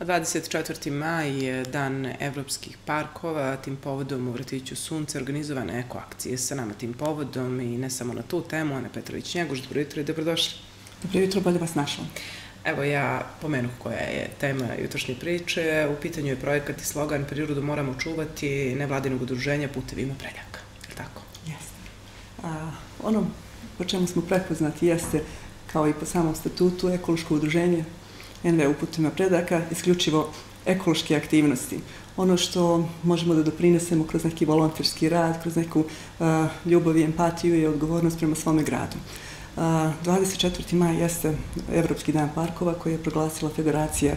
24. maj je dan evropskih parkova, tim povodom u Vrtiću Sunce organizovane eko akcije sa nama tim povodom i ne samo na tu temu. Ana Petrović-Njegoš, dobro jutro i dobrodošli. Dobro jutro, bolje vas našla. Evo ja pomenuh koja je tema jutrošnje priče. U pitanju je projekat i slogan Prirodu moramo čuvati, nevladinog udruženja Putevima Preljaka. Je li tako? Jeste. Ono po čemu smo prepoznati jeste, kao i po samom statutu, ekološko udruženje NV Putevima Preljaka, isključivo ekološke aktivnosti. Ono što možemo da doprinesemo kroz neki volonterski rad, kroz neku ljubav i empatiju i odgovornost prema svome gradu. 24. maj jeste Evropski dan parkova koji je proglasila Federacija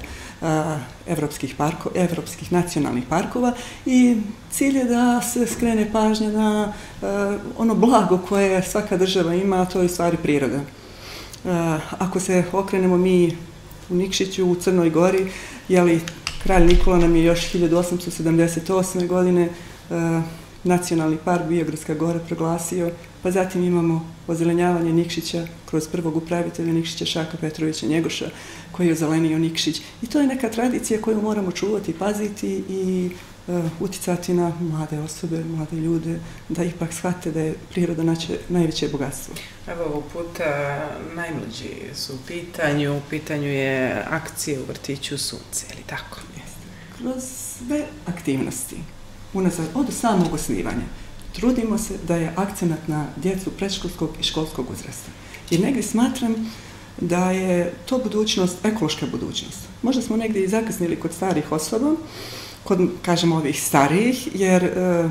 evropskih nacionalnih parkova i cilj je da se skrene pažnja na ono blago koje svaka država ima, a to je u stvari priroda. Ako se okrenemo mi u Nikšiću, u Crnoj Gori, kralj Nikola nam je još 1878. godine Nacionalni park Biogradska gora proglasio, pa zatim imamo ozelenjavanje Nikšića kroz prvog upravitelja Nikšića Šaka Petrovića Njegoša, koji je ozelenio Nikšić. I to je neka tradicija koju moramo čuvati, paziti i uticati na mlade osobe, mlade ljude, da ipak shvate da je priroda najveće bogatstvo. Evo ovog puta najmlađi su u pitanju je akcija u Vrtiću Sunce, je li tako? Jeste. Kroz sve aktivnosti, od samog osnivanja, trudimo se da je akcenat na djecu predškolskog i školskog uzrasta. I negdje smatram da je to budućnost, ekološka budućnost. Možda smo negdje i zakasnili kod starih osoba, kod, kažemo, ovih starijih, jer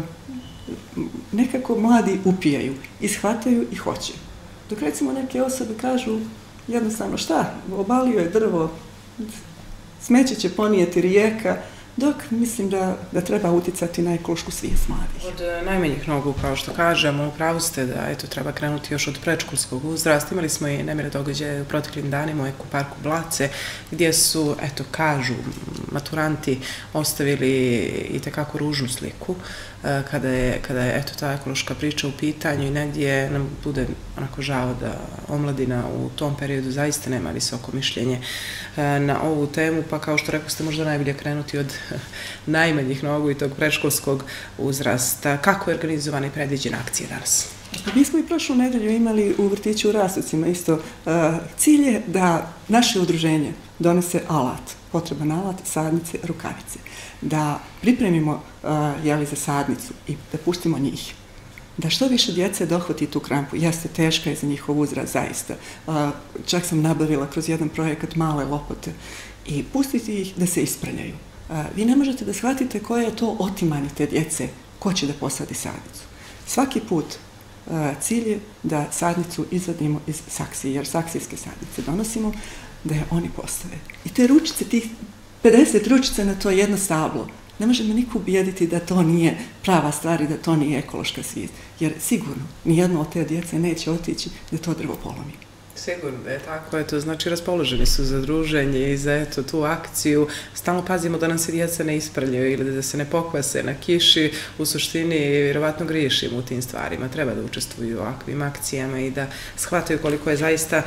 nekako mladi upijaju, ishvataju i hoće. Dok recimo neke osobe kažu jednostavno šta, obalio je drvo, smeće će ponijeti rijeka, dok mislim da treba uticati na ekološku svijest mladih. Od najmanjih nogu, kao što kažemo, upravo ste da treba krenuti još od predškolskog uzrasta. Imali smo i nemire događaje u proteklim danima u Eko-parku Blace, gdje su, kažu, maturanti ostavili i tekako ružnu sliku kada je ta ekološka priča u pitanju i negdje nam bude onako žao da omladina u tom periodu zaista nema visoko mišljenje na ovu temu, pa kao što rekao ste, možda najbolje krenuti od najmanjih nogu i tog predškolskog uzrasta. Kako je organizovana i predviđena akcija danas? Mi smo i prošlu nedelju imali u Vrtiću u Rastocima isto. Cilj je da naše udruženje donese alat, potreban alat, sadnice, rukavice. Da pripremimo za sadnicu i da pustimo njih. Da što više djece dohvati tu krampu. Jeste, teška je za njihov uzrast, zaista. Čak sam nabavila kroz jedan projekat male lopote i pustiti ih da se isprljaju. Vi ne možete da shvatite koje je to otimanje te djece, ko će da posadi sadnicu. Svaki put cilj je da sadnicu izvadimo iz saksije, jer saksijske sadnice donosimo, da je oni postave. I te ručice, tih 50 ručica na to jedno stablo, ne možemo niko ubijediti da to nije prava stvar i da to nije ekološka svijest. Jer sigurno nijedno od te djece neće otići da to drvo polomi. Sigurno da je tako, znači raspoloženi su za druženje i za tu akciju. Stalno pazimo da nam se djeca ne isprljaju ili da se ne pokvase na kiši. U suštini, vjerovatno griješimo u tim stvarima. Treba da učestvuju u ovakvim akcijama i da shvataju koliko je zaista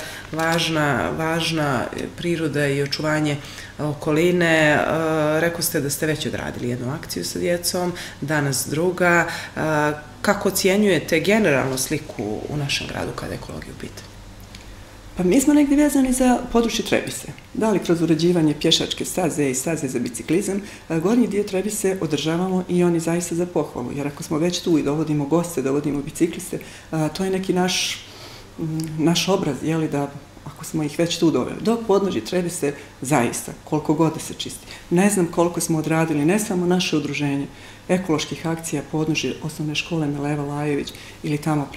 važna priroda i očuvanje okoline. Rekao ste da ste već odradili jednu akciju sa djecom, danas druga. Kako ocjenjujete generalno sliku u našem gradu kada je ekologija u pitanju? Pa mi smo negdje vezani za područje Trebise. Da li kroz uređivanje pješačke staze i staze za biciklizam, gornji dio Trebise održavamo i oni zaista za pohvalu. Jer ako smo već tu i dovodimo goste, dovodimo bicikliste, to je neki naš obraz, da ako smo ih već tu doveli. Dok podnožje Trebise zaista, koliko god da se čisti. Ne znam koliko smo odradili, ne samo naše udruženje ekoloških akcija podnožje osnovne škole Mileva Lajević ili tamo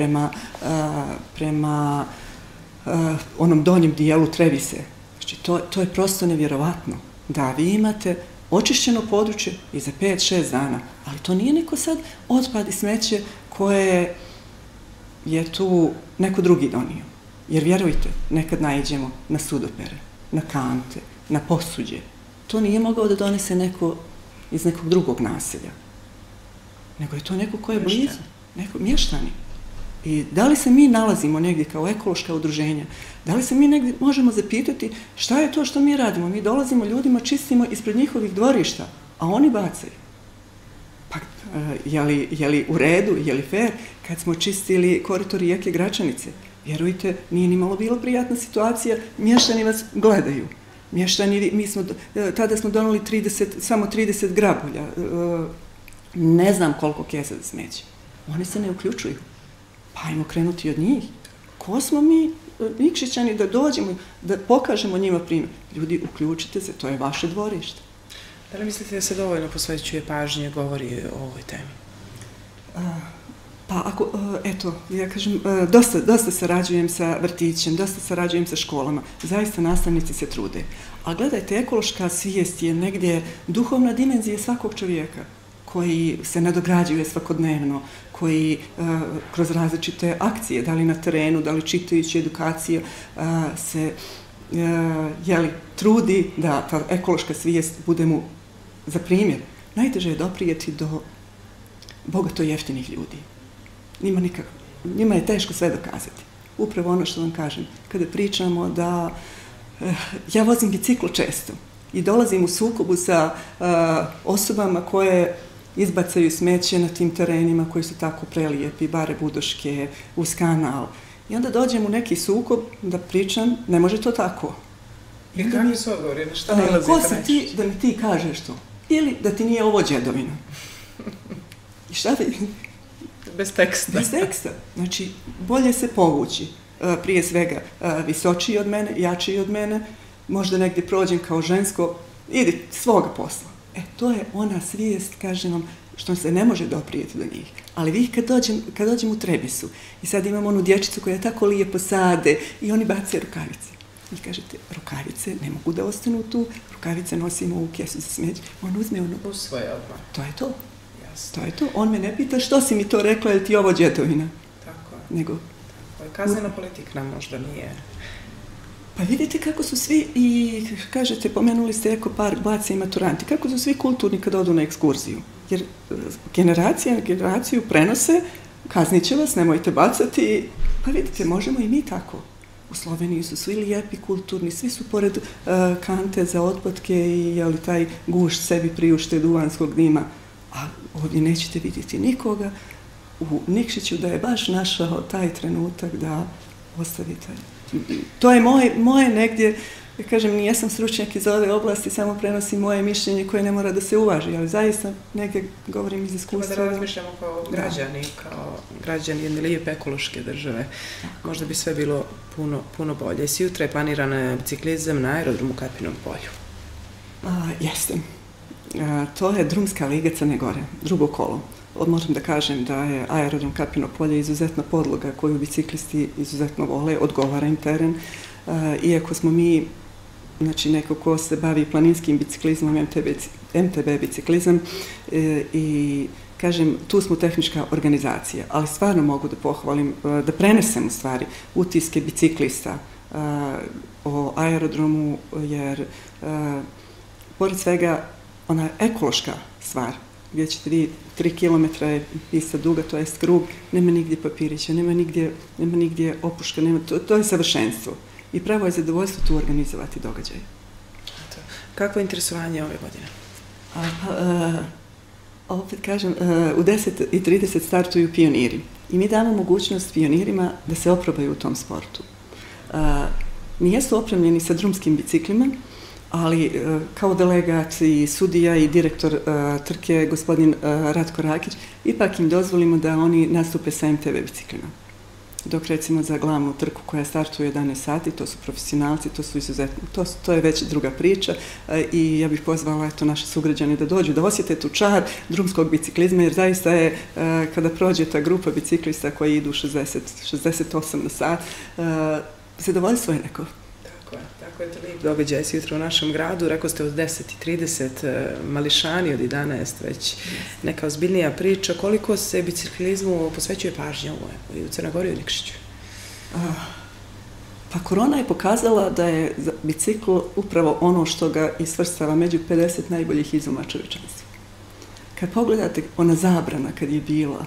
prema onom donjem dijelu Trebise. Znači, to je prosto nevjerovatno da vi imate očišćeno područje i za 5-6 dana, ali to nije neko sad otpad i smeće koje je tu neko drugi donio. Jer vjerujte, nekad naiđemo na sudopere, na kante, na posuđe. To nije mogao da donese neko iz nekog drugog naselja, nego je to neko ko je blizu, mještani. I da li se mi nalazimo negdje kao ekološka udruženja, da li se mi negdje možemo zapitati šta je to što mi radimo? Mi dolazimo ljudima, čistimo ispred njihovih dvorišta, a oni bacaju. Pa, je li u redu, je li fair kad smo čistili korito rijeke Gračanice? Vjerujte, nije ni malo bilo prijatna situacija, mještani vas gledaju. Mještani, tada smo donali samo 30 grabulja, ne znam koliko kesa za smeće. Oni se ne uključuju. Pa ajmo krenuti od njih. Ko smo mi, Nikšićani, da dođemo, da pokažemo njima primjer? Ljudi, uključite se, to je vaše dvorište. Da li mislite da se dovoljno posvećuje pažnje, govori o ovoj temi? Pa ako, eto, ja kažem, dosta sarađujem sa vrtićem, dosta sarađujem sa školama, zaista nastavnici se trude. A gledajte, ekološka svijest je negdje duhovna dimenzija svakog čovjeka koji se nadograđuje svakodnevno, koji kroz različite akcije, da li na terenu, da li čitajući edukaciju, se trudi da ta ekološka svijest bude mu za primjer. Najteže je doprijeti do bogato jeftinih ljudi. Njima je teško sve dokazati. Upravo ono što vam kažem, kada pričamo da ja vozim biciklo često i dolazim u sukobu sa osobama koje izbacaju smeće na tim terenima koji su tako prelijepi, bare budoške, uz kanal. I onda dođem u neki sukob da pričam, ne može to tako. I kakvi su odgovori? Na šta nalazite ko si ti da mi ti kažeš to? Ili da ti nije ovo đedovina? I šta bi... Bez teksta. Bez teksta. Znači, bolje se povući. Prije svega, visočiji od mene, jačiji od mene, možda negdje prođem kao žensko, idi svoga posla. To je ona svijest, kažem vam, što se ne može doprijeti do njih. Ali vi kad dođem u Trebisu i sad imam onu dječicu koja tako lijepo sade i oni bace rukavice. I kažete, rukavice ne mogu da ostanu tu, rukavice nosimo u kesu za smeće. On uzme ono... Usvoje odmah. To je to. To je to. On me ne pita što si mi to rekla, je li ti ovo đedovina? Tako je. Nego... Kaznena politika nam možda nije... Pa vidite kako su svi, i kažete, pomenuli ste ekopark, Blace i maturanti, kako su svi kulturni kad odu na ekskurziju. Jer generacija na generaciju prenose, kaznit će vas, nemojte bacati. Pa vidite, možemo i mi tako. U Sloveniji su svi lijepi, kulturni, svi su pored kante za otpadke i taj gušt sebi priušte duvanskog dima. A ovdje nećete vidjeti nikoga u Nikšiću da je baš našao taj trenutak da ostavi taj. To je moje negdje, ja kažem, nijesam stručnjak iz ove oblasti, samo prenosim moje mišljenje koje ne mora da se uvaži, ali zaista negdje govorim iz iskustva. Treba da razmišljamo kao građani jedne lijepe ekološke države. Možda bi sve bilo puno bolje. Sutra je planiran biciklizam na aerodromu u Karpinom polju. Jeste. To je Drumska liga Crne Gore, drugo kolo. Moram da kažem da je aerodrom Karpino polje izuzetna podloga koju biciklisti izuzetno vole, odgovara im teren. Iako smo mi, znači neko ko se bavi planinskim biciklizmom, MTB biciklizam, i kažem, tu smo tehnička organizacija, ali stvarno mogu da pohvalim, da prenesem u stvari utiske biciklista o aerodromu, jer pored svega ona ekološka stvar, gdje ćete vidjeti 3 km je pista duga, to je krug, nema nigdje papirića, nema nigdje opuška, to je savršenstvo. I pravo je zadovoljstvo tu organizovati događaj. Kakvo je interesovanje ove godine? Opet kažem, u 10:30 startuju pioniri. I mi damo mogućnost pionirima da se oprobaju u tom sportu. Nijesu opremljeni sa drumskim biciklima, ali kao delegat i sudija i direktor trke, gospodin Ratko Rakić, ipak im dozvolimo da oni nastupe sa MTB biciklima. Dok recimo za glavnu trku koja startuje u 11 sati, to su profesionalci, to su izuzetno, to je već druga priča i ja bih pozvala naše sugrađane da dođu, da osjete tu čar drumskog biciklizma, jer zaista je, kada prođe ta grupa biciklista koji idu 68 na sat, zadovoljstvo je neko. Tako je to lijep događaj jutro u našem gradu. Rekao ste od 10:30, mališani od 11, već neka ozbiljnija priča. Koliko se biciklizmu posvećuje pažnja u Crnoj Gori i u Nikšiću? Pa korona je pokazala da je bicikl upravo ono što ga i svrstava među 50 najboljih izuma čovječanstva. Kad pogledate ona zabrana kad je bila,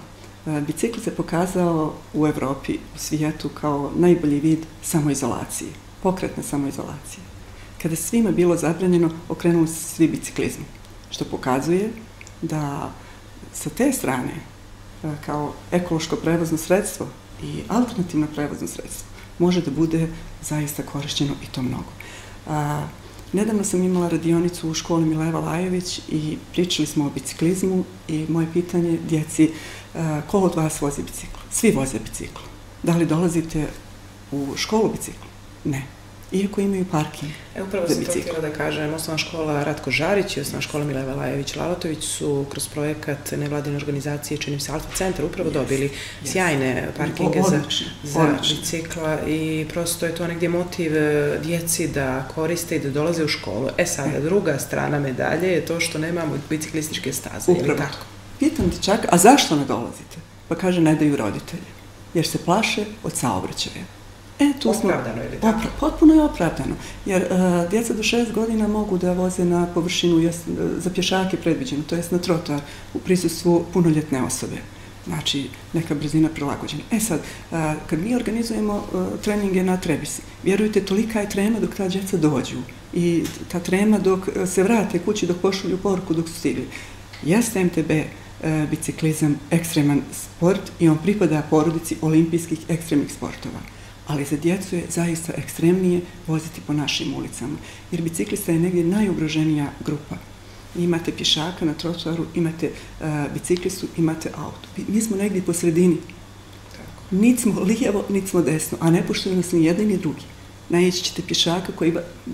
Bicikl se pokazao u Evropi, u svijetu kao najbolji vid samoizolacije, pokretne samoizolacije. Kada svima bilo zabranjeno, okrenuli se svi biciklizmu, što pokazuje da sa te strane, kao ekološko prevozno sredstvo i alternativno prevozno sredstvo, može da bude zaista korišćeno i to mnogo. Nedavno sam imala radionicu u školi Mileva Lajović i pričali smo o biciklizmu i moje pitanje djeci, ko od vas vozi bicikl? Svi voze bicikl. Da li dolazite u školu biciklu? Ne. Iako imaju parking za bicikl. Upravo sam to htjela da kažem, osnovna škola Ratko Žarić i osnovna škola Mileva Lajović-Lalotović su kroz projekat nevladine organizacije, čini se Alfa centar, upravo dobili sjajne parkinge za bicikla i prosto je to negdje motiv djeci da koriste i da dolaze u školu. Sada, druga strana medalje je to što nemamo biciklističke staze. Upravo. Pitam ti čak, a zašto ne dolazite? Pa kaže, ne daju roditelji, jer se plaše od saobraćaja. Opravdano ili tako? Potpuno je opravdano, jer djeca do 6 godina mogu da voze na površinu za pješake predviđeno, to jest na trotoar u prisustvu punoljetne osobe. Znači, neka brzina prilagođena. Sad, kad mi organizujemo treninge na Trebisi, vjerujte, tolika je trema dok ta djeca dođu i ta trema dok se vrate kući, dok pošalju poruku dok su stigli. Jeste MTB biciklizam ekstreman sport i on pripada porodici olimpijskih ekstremnih sportova. Ali za djecu je zaista ekstremnije voziti po našim ulicama, jer biciklista je negdje najugroženija grupa. Imate pješaka na trotoaru, imate biciklistu, imate auto. Mi smo negdje po sredini. Niti smo lijevo, niti smo desno, a ne poštuju nas ni jedni ni drugi. Naići ćete pješaka koji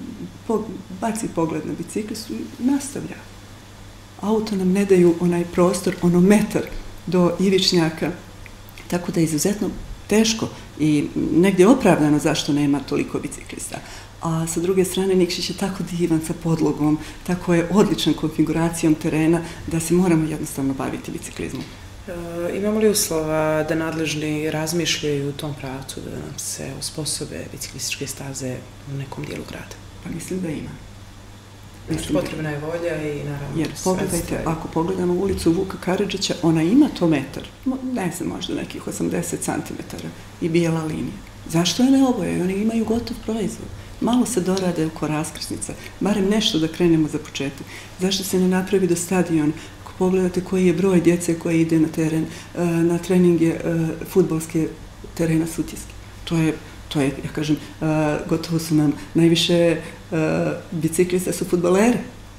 baci pogled na biciklistu i nastavlja. Auto nam ne daju onaj prostor, metar do ivičnjaka, tako da je izuzetno teško i negdje opravdano zašto nema toliko biciklista. A sa druge strane, Nikšić je tako divan sa podlogom, tako je odličan konfiguracijom terena da se moramo jednostavno baviti biciklizmom. Imamo li uslova da nadležni razmišljaju u tom pravcu, da nam se osposobe biciklističke staze u nekom dijelu grada? Pa mislim da ima. Potrebna je volja i naravno jer pogledajte, ako pogledamo ulicu Vuka Karadžića, ona ima to metar, ne znam, možda nekih 80 cm i bijela linija. Zašto je ne oboje? Oni imaju gotov proizvod. Malo se dorade oko raskrsnica, barem nešto da krenemo za početak. Zašto se ne napravi do stadiona? Ako pogledate koji je broj djece koji ide na teren, na treninge fudbalske terena Sutjeske. To je, ja kažem, gotovo su nam najviše biciklista su fudbaleri.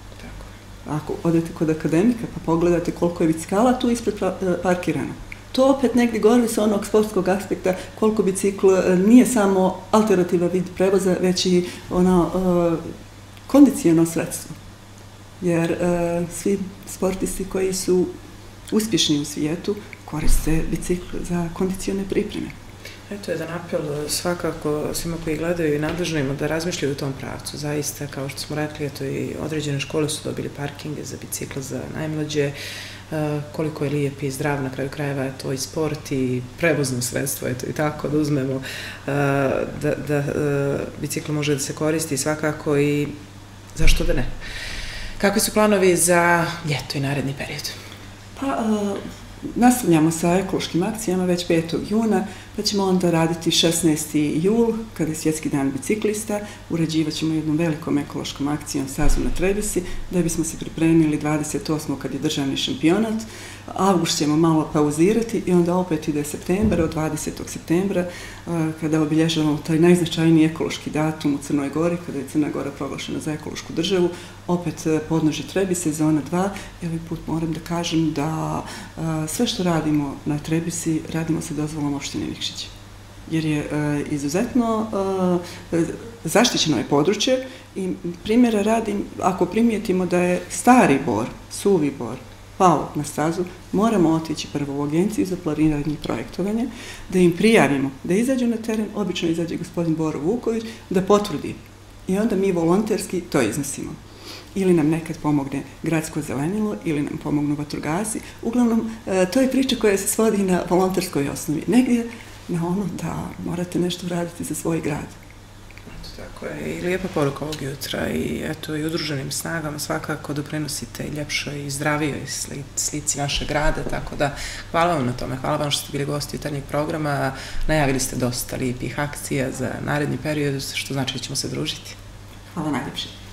Ako odete kod akademika pa pogledate koliko je bicikala tu ispred parkirano. To opet negdje govori sa onog sportskog aspekta koliko bicikl nije samo alternativan vid prevoza, već i ono kondiciono sredstvo. Jer svi sportisti koji su uspješni u svijetu koriste bicikl za kondicione pripreme. Eto, jedan apel svakako svima koji gledaju i nadležnima da razmišljaju u tom pravcu. Zaista, kao što smo rekli, eto i određene škole su dobili parkinge za bicikl za najmlađe. Koliko je lijep i zdrav, na kraju krajeva je to i sport i prevozno sredstvo, eto i tako da uzmemo da bicikl može da se koristi svakako i zašto da ne. Kakvi su planovi za ljeto i naredni period? Pa, nastavljamo sa ekološkim akcijama već 5. juna, pa ćemo onda raditi 16. jul, kada je Svjetski dan biciklista. Uređivat ćemo jednom velikom ekološkom akcijom stazu na Trebisi, da bismo se pripremili 28. kad je državni šampionat. Avgust ćemo malo pauzirati i onda opet ide septembar, od 20. septembra, kada obilježavamo taj najznačajniji ekološki datum u Crnoj Gori, kada je Crna Gora proglašena za ekološku državu. Opet podnožje Trebise, zona 2. I ovaj put moram da kažem da sve što radimo na Trebisi, radimo sa dozvolom opštine Nikšić. Jer je izuzetno zaštićeno je područje i primjera radim, ako primijetimo da je stari bor, suvi bor, pao na stazu, moramo otići prvo u agenciju za planiranje i projektovanje, da im prijavimo, da izađu na teren, obično izađe gospodin Boro Vuković, da potvrdi. I onda mi volonterski to iznosimo. Ili nam nekad pomogne gradsko zelenilo, ili nam pomognu vatrogasci. Uglavnom, to je priča koja se svodi na volonterskoj osnovi. Negdje na ono da morate nešto uraditi za svoj grad. Eto tako. Tako je, i lijepa poruka ovog jutra i eto i udruženim snagama svakako doprinosite ljepšoj i zdravijoj slici našeg grada, tako da hvala vam na tome, hvala vam što ste bili gosti jutarnjeg programa, najavili ste dosta lijepih akcija za naredni period, što znači da ćemo se družiti. Hvala najljepše.